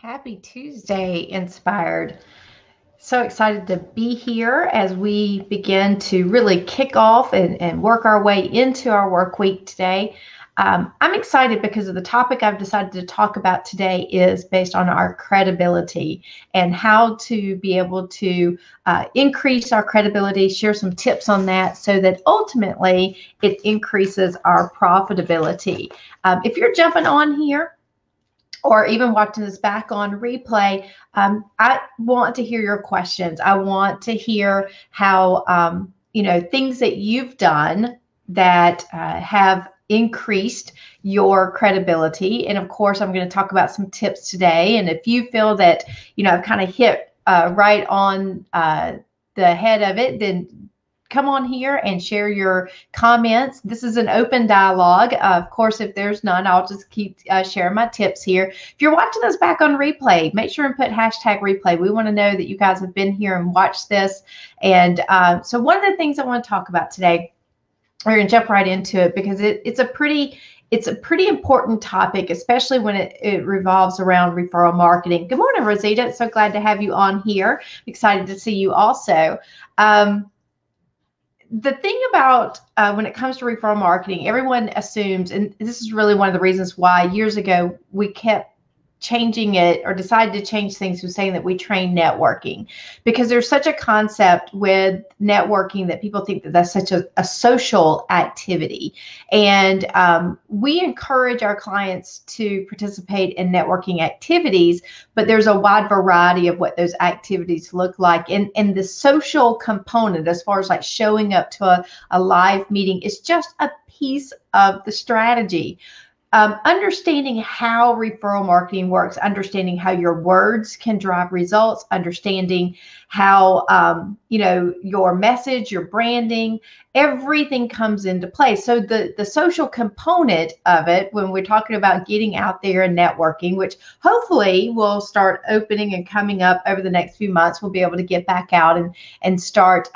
Happy Tuesday, Inspired. So excited to be here as we begin to really kick off and work our way into our work week today. I'm excited because of the topic I've decided to talk about today is based on our credibility and how to be able to increase our credibility, share some tips on that so that ultimately it increases our profitability. If you're jumping on here, or even watching this back on replay, I want to hear your questions. I want to hear how, things that you've done that have increased your credibility. And of course, I'm going to talk about some tips today. And if you feel that, I've kind of hit right on the head of it, then come on here and share your comments. This is an open dialogue. Of course, if there's none, I'll just keep sharing my tips here. If you're watching this back on replay, make sure and put hashtag replay. We want to know that you guys have been here and watched this. And so one of the things I want to talk about today, we're going to jump right into it because it's a pretty important topic, especially when it revolves around referral marketing. Good morning, Rosita. So glad to have you on here. Excited to see you also. The thing about when it comes to referral marketing, everyone assumes, and this is really one of the reasons why years ago we kept changing it or decided to change things, was saying that we train networking, because there's such a concept with networking that people think that that's such a social activity. And we encourage our clients to participate in networking activities, but there's a wide variety of what those activities look like. And the social component, as far as like showing up to a live meeting, is just a piece of the strategy. Understanding how referral marketing works, understanding how your words can drive results, understanding how, your message, your branding, everything comes into play. So the social component of it, when we're talking about getting out there and networking, which hopefully will start opening and coming up over the next few months, we'll be able to get back out and start,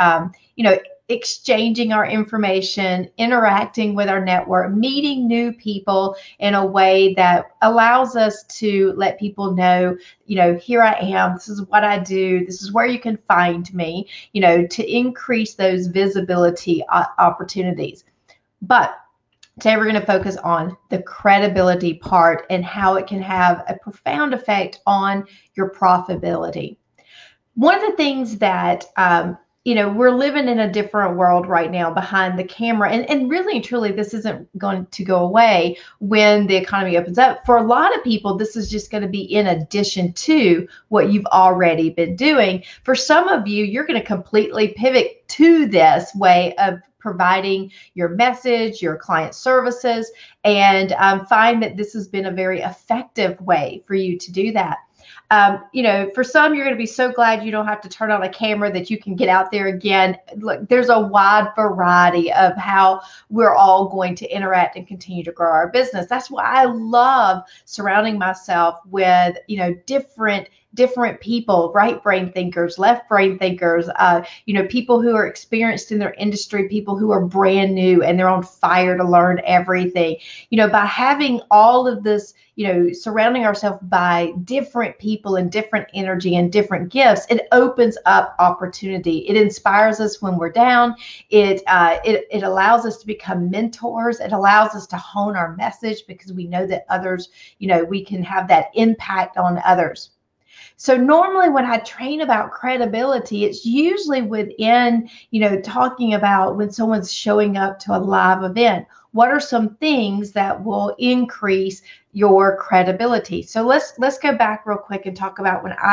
exchanging our information, interacting with our network, meeting new people in a way that allows us to let people know, here I am, this is what I do, this is where you can find me, to increase those visibility opportunities. But today we're going to focus on the credibility part and how it can have a profound effect on your profitability. One of the things that we're living in a different world right now behind the camera. And really and truly, this isn't going to go away when the economy opens up. For a lot of people, this is just going to be in addition to what you've already been doing. For some of you, you're going to completely pivot to this way of providing your message, your client services, and find that this has been a very effective way for you to do that. For some, you're going to be so glad you don't have to turn on a camera, that you can get out there again. Look, there's a wide variety of how we're all going to interact and continue to grow our business. That's why I love surrounding myself with, different people, right brain thinkers, left brain thinkers, people who are experienced in their industry, people who are brand new and they're on fire to learn everything. By having all of this, surrounding ourselves by different people and different energy and different gifts, it opens up opportunity. It inspires us when we're down. It allows us to become mentors. It allows us to hone our message because we know that others, we can have that impact on others. So normally when I train about credibility, it's usually within, talking about when someone's showing up to a live event. What are some things that will increase your credibility? So let's go back real quick and talk about when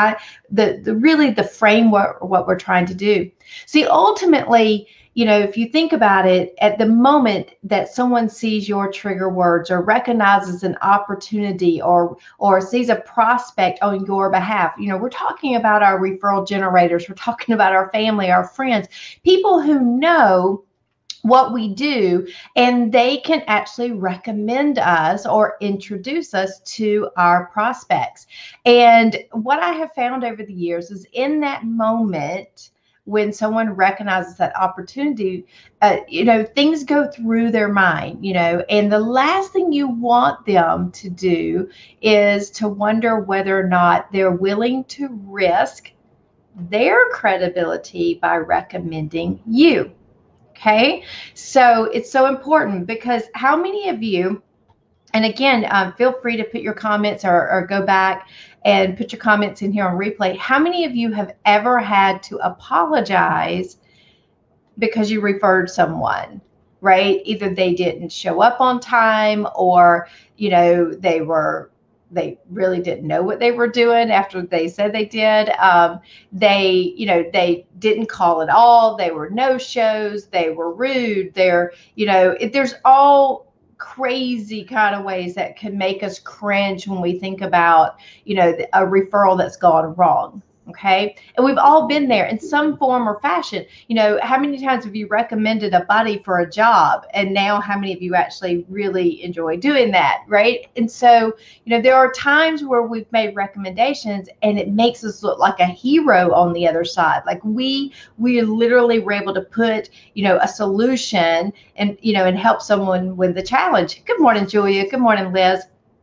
the framework, what we're trying to do. See, ultimately, if you think about it, at the moment that someone sees your trigger words or recognizes an opportunity or sees a prospect on your behalf, we're talking about our referral generators, we're talking about our family, our friends, people who know what we do, and they can actually recommend us or introduce us to our prospects. And what I have found over the years is in that moment when someone recognizes that opportunity, things go through their mind, and the last thing you want them to do is to wonder whether or not they're willing to risk their credibility by recommending you. Okay. So it's so important, because how many of you, and again, feel free to put your comments or go back and put your comments in here on replay. How many of you have ever had to apologize because you referred someone, right? Either they didn't show up on time, or, they really didn't know what they were doing after they said they did. They didn't call at all. They were no-shows. They were rude. There's all crazy kind of ways that can make us cringe when we think about, a referral that's gone wrong. Okay. And we've all been there in some form or fashion. How many times have you recommended a buddy for a job, and now how many of you actually really enjoy doing that? Right. And so, there are times where we've made recommendations and it makes us look like a hero on the other side. Like we literally were able to put, a solution and help someone with the challenge. Good morning, Julia. Good morning, Liz.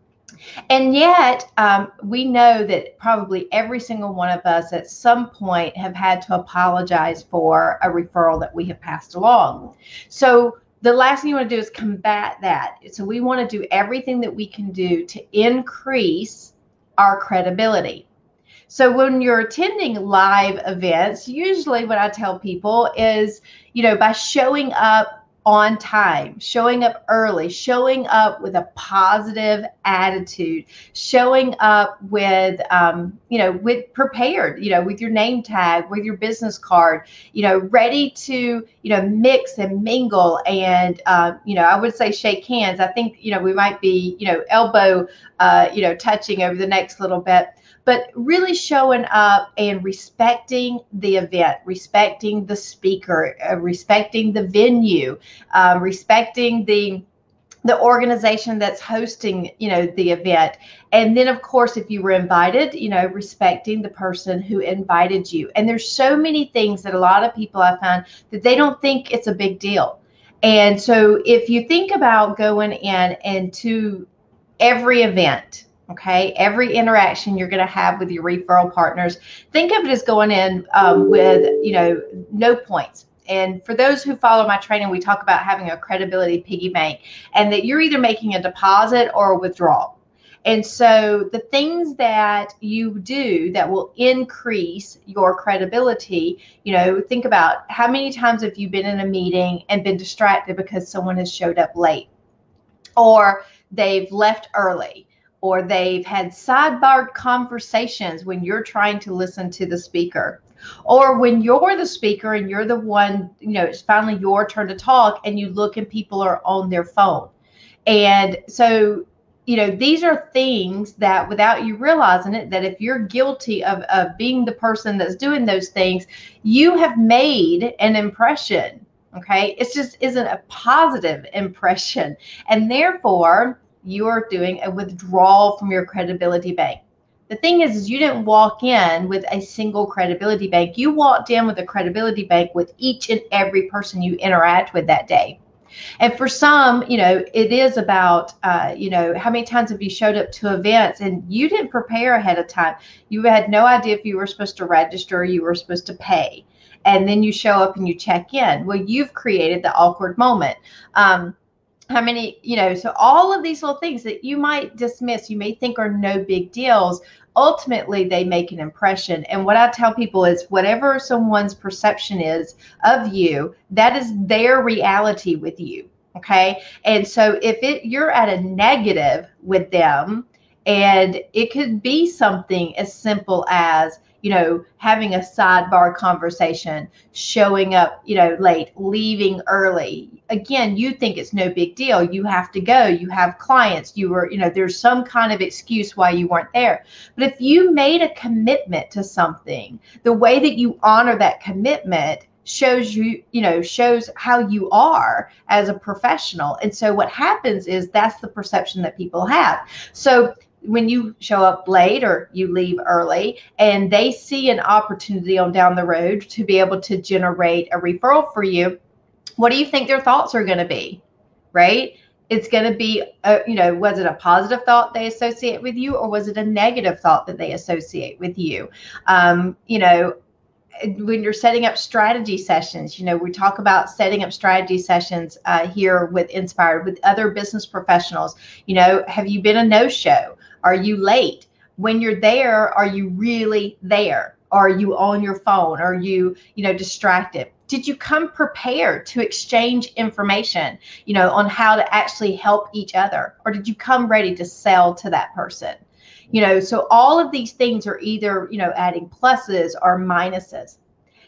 And yet, we know that probably every single one of us at some point have had to apologize for a referral that we have passed along. So the last thing you want to do is combat that. So we want to do everything that we can do to increase our credibility. So when you're attending live events, usually what I tell people is, by showing up on time, showing up early, showing up with a positive attitude, showing up with, with prepared, with your name tag, with your business card, ready to, mix and mingle. And, I would say shake hands. I think, we might be, elbow, touching over the next little bit. But really showing up and respecting the event, respecting the speaker, respecting the venue, respecting the organization that's hosting, the event. And then, of course, if you were invited, respecting the person who invited you. And there's so many things that a lot of people I find that they don't think it's a big deal. And so if you think about going in and to every event, okay, every interaction you're going to have with your referral partners, think of it as going in with, no points. And for those who follow my training, we talk about having a credibility piggy bank, and that you're either making a deposit or a withdrawal. And so the things that you do that will increase your credibility, think about how many times have you been in a meeting and been distracted because someone has showed up late, or they've left early, or they've had sidebar conversations when you're trying to listen to the speaker, or when you're the speaker and you're the one, it's finally your turn to talk, and you look and people are on their phone. And so, these are things that, without you realizing it, that if you're guilty of being the person that's doing those things, you have made an impression. Okay. It just isn't a positive impression. And therefore, you are doing a withdrawal from your credibility bank. The thing is you didn't walk in with a single credibility bank. You walked in with a credibility bank with each and every person you interact with that day. And for some, it is about, how many times have you showed up to events and you didn't prepare ahead of time? You had no idea if you were supposed to register, you were supposed to pay. And then you show up and you check in. Well, you've created the awkward moment. How many, so all of these little things that you might dismiss, you may think are no big deals, ultimately they make an impression. And what I tell people is whatever someone's perception is of you, that is their reality with you. Okay. And so if you're at a negative with them, and it could be something as simple as, having a sidebar conversation, showing up, late, leaving early. Again, you think it's no big deal. You have to go. You have clients. You were, there's some kind of excuse why you weren't there. But if you made a commitment to something, the way that you honor that commitment shows shows how you are as a professional. And so what happens is that's the perception that people have. So when you show up late or you leave early and they see an opportunity on down the road to be able to generate a referral for you, what do you think their thoughts are going to be, right? It's going to be, was it a positive thought they associate with you, or was it a negative thought that they associate with you? When you're setting up strategy sessions, we talk about setting up strategy sessions here with Inspired with other business professionals. Have you been a no-show? Are you late? When you're there, are you really there? Are you on your phone? Are you, distracted? Did you come prepared to exchange information, on how to actually help each other? Or did you come ready to sell to that person? So all of these things are either, adding pluses or minuses.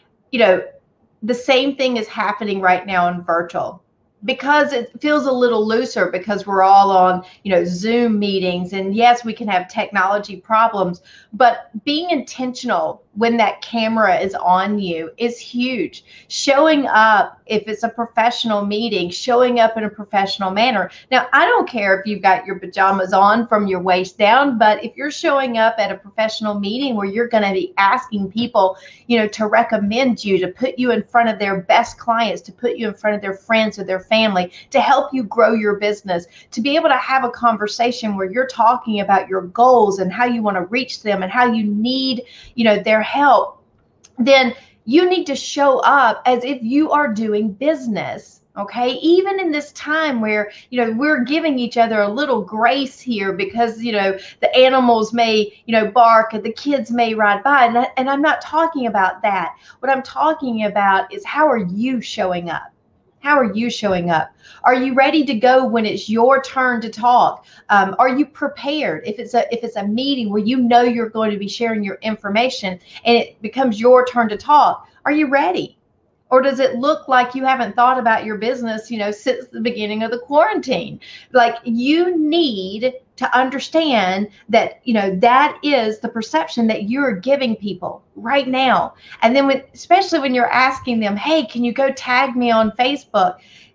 The same thing is happening right now in virtual, because it feels a little looser because we're all on, Zoom meetings. And yes, we can have technology problems, but being intentional when that camera is on you is huge. Showing up, if it's a professional meeting, showing up in a professional manner. Now, I don't care if you've got your pajamas on from your waist down, but if you're showing up at a professional meeting where you're going to be asking people, to recommend you, to put you in front of their best clients, to put you in front of their friends or their family, to help you grow your business, to be able to have a conversation where you're talking about your goals and how you want to reach them and how you need, their help, then you need to show up as if you are doing business. Okay, even in this time where, we're giving each other a little grace here because, the animals may, bark and the kids may ride by. And I'm not talking about that. What I'm talking about is, how are you showing up? How are you showing up? Are you ready to go when it's your turn to talk? Are you prepared? If it's a meeting where you're going to be sharing your information and it becomes your turn to talk, are you ready? Or does it look like you haven't thought about your business, since the beginning of the quarantine? Like, you need to understand that, that is the perception that you're giving people right now. And then especially when you're asking them, hey, can you go tag me on Facebook?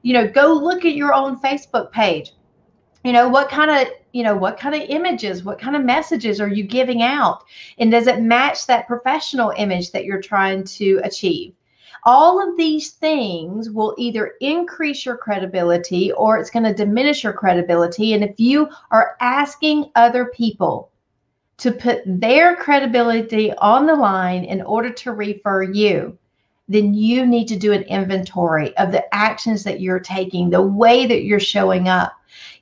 Go look at your own Facebook page. What kind of images, what kind of messages are you giving out? And does it match that professional image that you're trying to achieve? All of these things will either increase your credibility or it's going to diminish your credibility. And if you are asking other people to put their credibility on the line in order to refer you, then you need to do an inventory of the actions that you're taking, the way that you're showing up.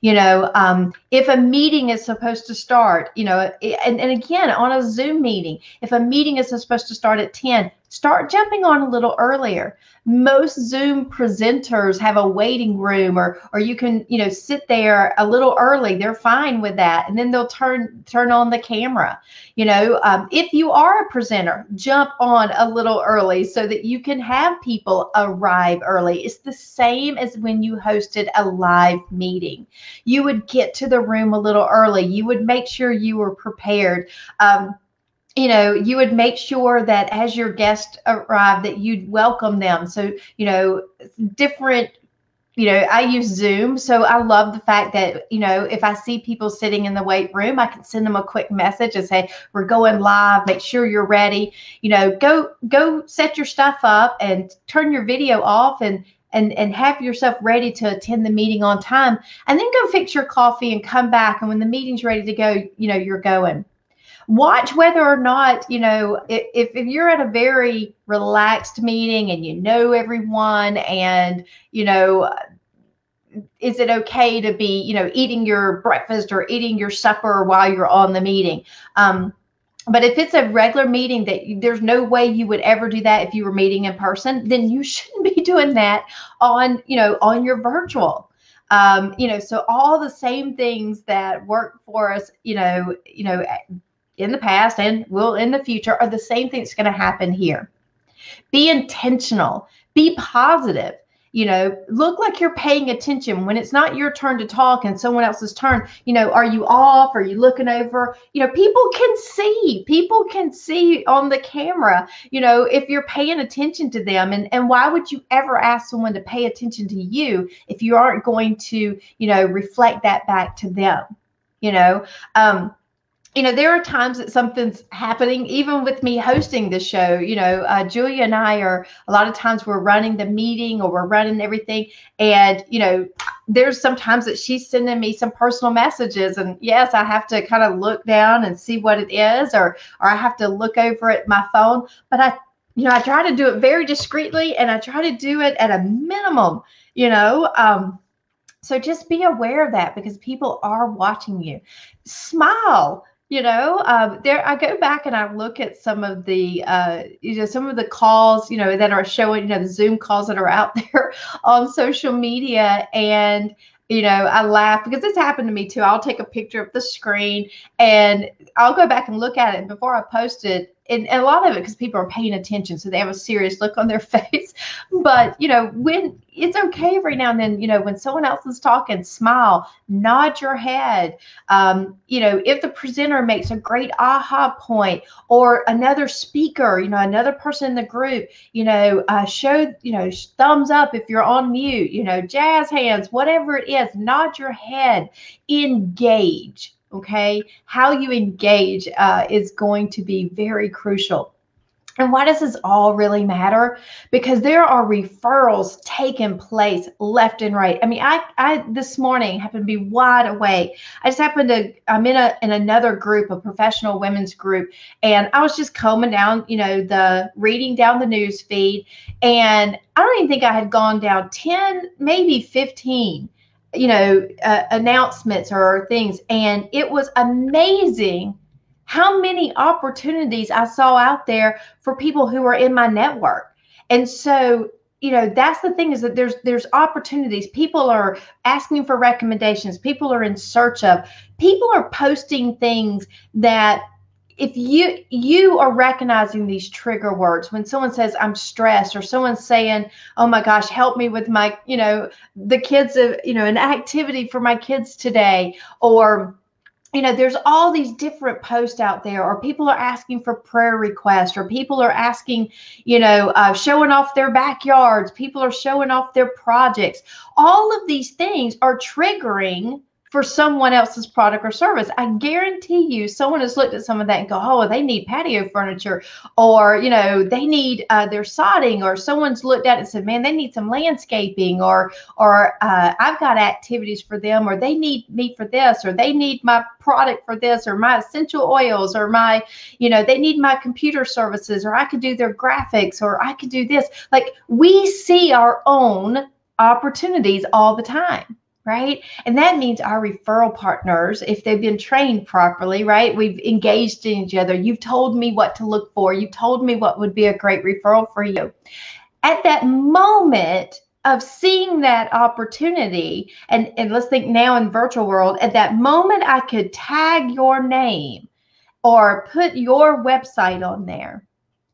If a meeting is supposed to start, and again, on a Zoom meeting, if a meeting is supposed to start at 10, start jumping on a little earlier. Most Zoom presenters have a waiting room, or you can, sit there a little early. They're fine with that. And then they'll turn on the camera. If you are a presenter, jump on a little early so that you can have people arrive early. It's the same as when you hosted a live meeting. You would get to the room a little early. You would make sure you were prepared. You would make sure that as your guests arrive, that you'd welcome them. So, different, I use Zoom. So I love the fact that, if I see people sitting in the wait room, I can send them a quick message and say, we're going live, make sure you're ready. Go set your stuff up and turn your video off and have yourself ready to attend the meeting on time, and then go fix your coffee and come back. And when the meeting's ready to go, you're going. Watch whether or not, if you're at a very relaxed meeting and everyone, and, is it okay to be, eating your breakfast or eating your supper while you're on the meeting? But if it's a regular meeting that there's no way you would ever do that if you were meeting in person, then you shouldn't be doing that on your virtual. So all the same things that work for us, in the past and will in the future are the same thing that's going to happen here. Be intentional, be positive, look like you're paying attention when it's not your turn to talk and someone else's turn. Are you off? Are you looking over? People can see on the camera, if you're paying attention to them. And why would you ever ask someone to pay attention to you if you aren't going to, reflect that back to them? there are times that something's happening, even with me hosting the show. Julia and I are, a lot of times we're running the meeting or we're running everything. And, there's sometimes that she's sending me some personal messages. And yes, I have to kind of look down and see what it is, or I have to look over at my phone. But I try to do it very discreetly, and I try to do it at a minimum, so just be aware of that, because people are watching you. Smile. There, I go back and I look at some of the, some of the calls, that are showing, the Zoom calls that are out there on social media. And, I laugh because this happened to me too. I'll take a picture of the screen and I'll go back and look at it. And before I post it, and a lot of it because people are paying attention, so they have a serious look on their face. But when it's okay every now and then, when someone else is talking, smile, nod your head. If the presenter makes a great aha point, or another speaker, another person in the group, show, thumbs up if you're on mute, jazz hands, whatever it is, nod your head, engage. Okay, how you engage is going to be very crucial. And why does this all really matter? Because there are referrals taking place left and right. I mean, I this morning happened to be wide awake. I'm in another group, a professional women's group, and I was just combing down, reading down the news feed, and I don't even think I had gone down 10, maybe 15 announcements or things. And it was amazing how many opportunities I saw out there for people who are in my network. And so, that's the thing, is that there's opportunities. People are asking for recommendations. People are in search of, people are posting things that, if you are recognizing these trigger words, when someone says I'm stressed, or someone's saying, oh my gosh, help me with my, the kids, an activity for my kids today, or, there's all these different posts out there, or people are asking for prayer requests, or people are asking, showing off their backyards, people are showing off their projects. All of these things are triggering for someone else's product or service. I guarantee you someone has looked at some of that and go, oh, they need patio furniture, or, they need their sodding, or someone's looked at it and said, man, they need some landscaping, or I've got activities for them, or they need me for this, or they need my product for this, or my essential oils, or my, they need my computer services, or I could do their graphics, or I could do this. Like, we see our own opportunities all the time. Right? And that means our referral partners, if they've been trained properly, right? We've engaged in each other. You've told me what to look for. You told me what would be a great referral for you. At that moment of seeing that opportunity, and let's think now in virtual world, at that moment, I could tag your name or put your website on there.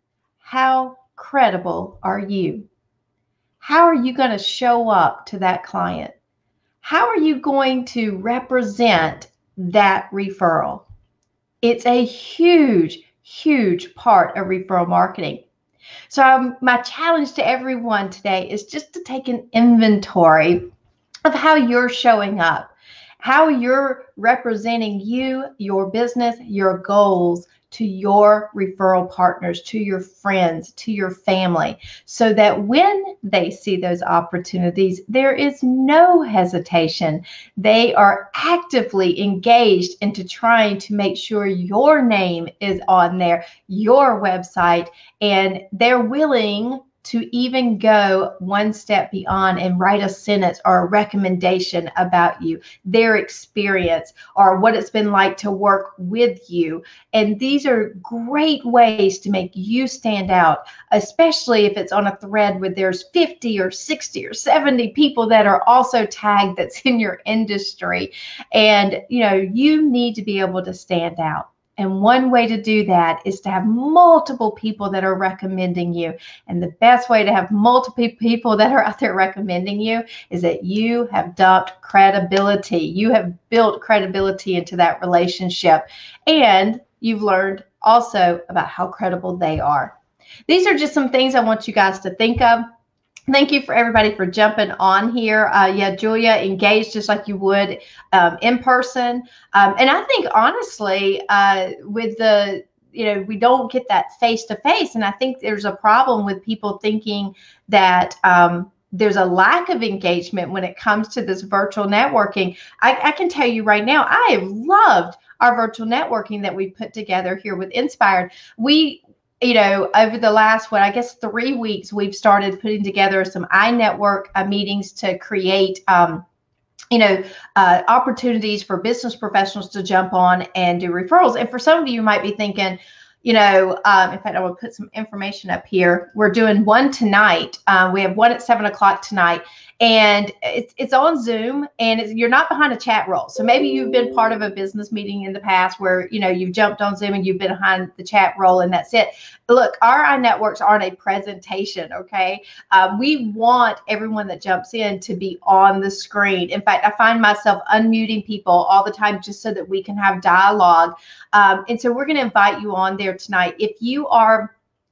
How credible are you? How are you going to show up to that client? How are you going to represent that referral? It's a huge, huge part of referral marketing. So my challenge to everyone today is just to take an inventory of how you're showing up, how you're representing you, your business, your goals to your referral partners, to your friends, to your family, so that when they see those opportunities, there is no hesitation. They are actively engaged into trying to make sure your name is on there, your website, and they're willing to even go one step beyond and write a sentence or a recommendation about you, their experience, or what it's been like to work with you. And these are great ways to make you stand out, especially if it's on a thread where there's 50 or 60 or 70 people that are also tagged that's in your industry. And, you need to be able to stand out. And one way to do that is to have multiple people that are recommending you. And the best way to have multiple people that are out there recommending you is that you have dumped credibility. You have built credibility into that relationship. And you've learned also about how credible they are. These are just some things I want you guys to think of. Thank you for everybody for jumping on here. Yeah, Julia, engaged just like you would in person. And I think honestly, with the, we don't get that face to face. And I think there's a problem with people thinking that there's a lack of engagement when it comes to this virtual networking. I can tell you right now, I have loved our virtual networking that we put together here with Inspired. We, over the last, 3 weeks, we've started putting together some iNetwork meetings to create, opportunities for business professionals to jump on and do referrals. And for some of you might be thinking, in fact, I will put some information up here. We're doing one tonight. We have one at 7 o'clock tonight, and it's on Zoom, and you're not behind a chat role. So maybe you've been part of a business meeting in the past where, you've jumped on Zoom and you've been behind the chat role, and that's it. Look, our iNetworks aren't a presentation, okay? We want everyone that jumps in to be on the screen. In fact, I find myself unmuting people all the time just so that we can have dialogue. And so we're going to invite you on there tonight. If you are,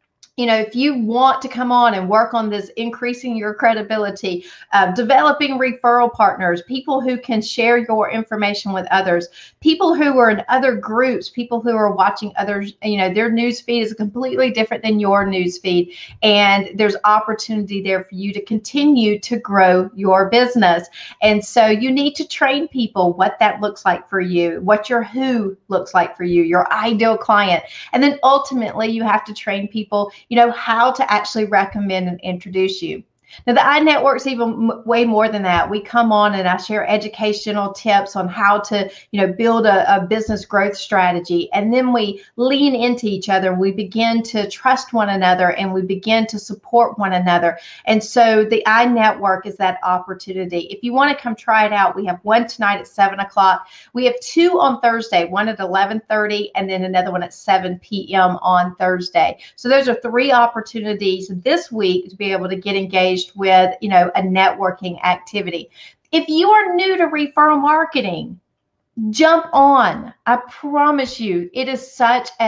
if you want to come on and work on this, increasing your credibility, developing referral partners, people who can share your information with others, people who are in other groups, people who are watching others, their news feed is completely different than your news feed. And there's opportunity there for you to continue to grow your business. And so you need to train people what that looks like for you, what your who looks like for you, your ideal client. And then ultimately you have to train people, how to actually recommend and introduce you. Now, the iNetwork's even way more than that. We come on and I share educational tips on how to, build a business growth strategy. And then we lean into each other. We begin to trust one another and we begin to support one another. And so the iNetwork is that opportunity. If you want to come try it out, we have one tonight at 7 o'clock. We have two on Thursday, one at 11:30 and then another one at 7 p.m. on Thursday. So those are 3 opportunities this week to be able to get engaged with, a networking activity. If you are new to referral marketing, jump on. I promise you, it's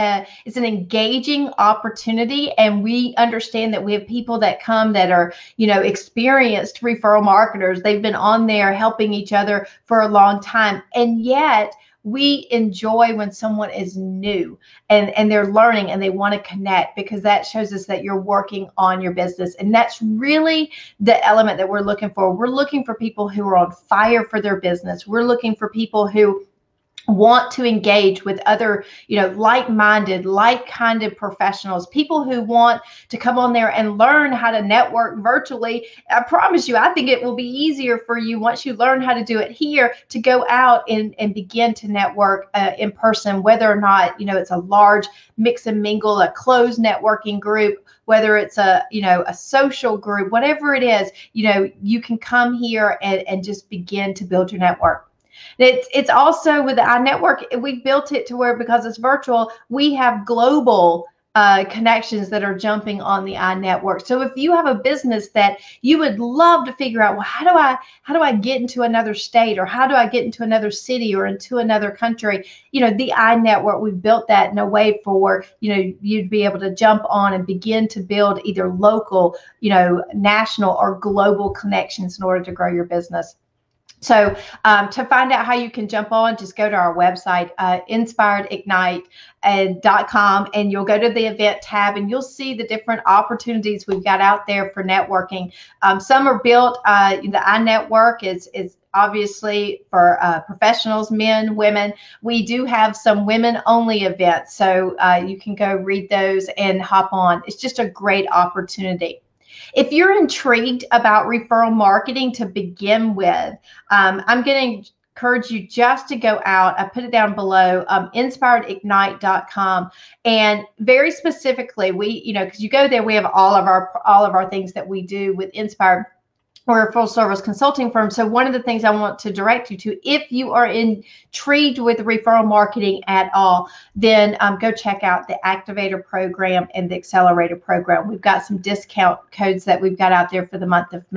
an engaging opportunity. And we understand that we have people that come that are, experienced referral marketers. They've been on there helping each other for a long time. And yet we enjoy when someone is new and they're learning and they want to connect, because that shows us that you're working on your business. And that's really the element that we're looking for. We're looking for people who are on fire for their business. We're looking for people who want to engage with other, like-minded, like-kinded professionals, people who want to come on there and learn how to network virtually. I promise you, I think it will be easier for you once you learn how to do it here to go out and begin to network in person, whether or not, it's a large mix and mingle, a closed networking group, whether it's a social group, whatever it is, you can come here and just begin to build your network. It's also with the iNetwork, we built it to where, because it's virtual, we have global connections that are jumping on the iNetwork. So if you have a business that you would love to figure out, well, how do I get into another state, or how do I get into another city or into another country? The iNetwork, we've built that in a way for, you'd be able to jump on and begin to build either local, national or global connections in order to grow your business. So to find out how you can jump on, just go to our website, inspiredIgnite.com, and you'll go to the event tab and you'll see the different opportunities we've got out there for networking. Some are built, the iNetwork is obviously for professionals, men, women. We do have some women-only events, so you can go read those and hop on. It's just a great opportunity. If you're intrigued about referral marketing to begin with, I'm going to encourage you just to go out. I put it down below, inspiredIgnite.com, and very specifically, we, because you go there, we have all of our things that we do with Inspired. We're a full service consulting firm. So one of the things I want to direct you to, if you are intrigued with referral marketing at all, then go check out the Activator program and the Accelerator program. We've got some discount codes that we've got out there for the month of May.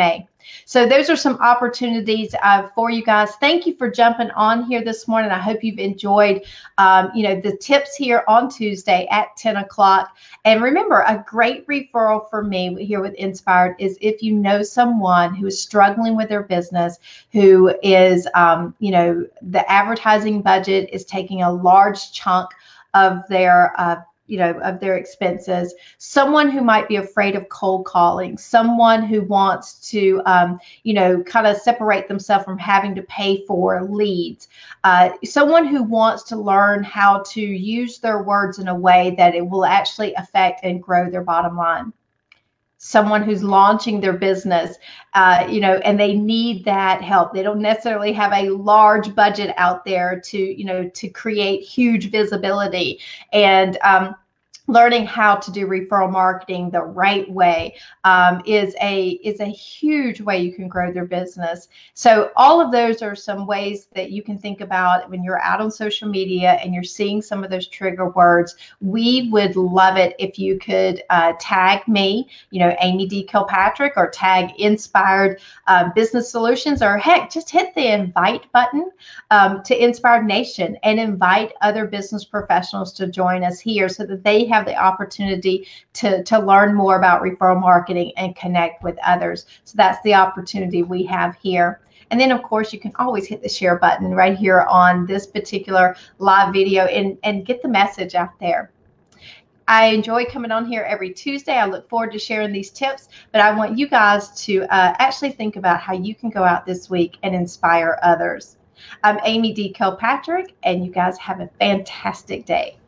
So those are some opportunities for you guys. Thank you for jumping on here this morning. I hope you've enjoyed, the tips here on Tuesday at 10 o'clock. And remember, a great referral for me here with Inspired is if you know someone who is struggling with their business, who is, the advertising budget is taking a large chunk of their of their expenses, someone who might be afraid of cold calling, someone who wants to, kind of separate themselves from having to pay for leads, someone who wants to learn how to use their words in a way that it will actually affect and grow their bottom line. Someone who's launching their business, and they need that help. They don't necessarily have a large budget out there to create huge visibility, and learning how to do referral marketing the right way is a huge way you can grow their business. So all of those are some ways that you can think about when you're out on social media and you're seeing some of those trigger words. We would love it if you could tag me, Amy D. Kilpatrick, or tag Inspired Business Solutions, or heck, just hit the invite button to Inspired Nation and invite other business professionals to join us here so that they have the opportunity to learn more about referral marketing and connect with others. So that's the opportunity we have here. And then, of course, you can always hit the share button right here on this particular live video and get the message out there. I enjoy coming on here every Tuesday. I look forward to sharing these tips, but I want you guys to actually think about how you can go out this week and inspire others. I'm Amy D. Kilpatrick, and you guys have a fantastic day.